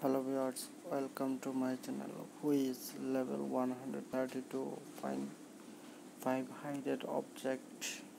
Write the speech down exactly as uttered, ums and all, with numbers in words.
Hello viewers, welcome to my channel. Who is level one hundred thirty-two? Find five hidden object.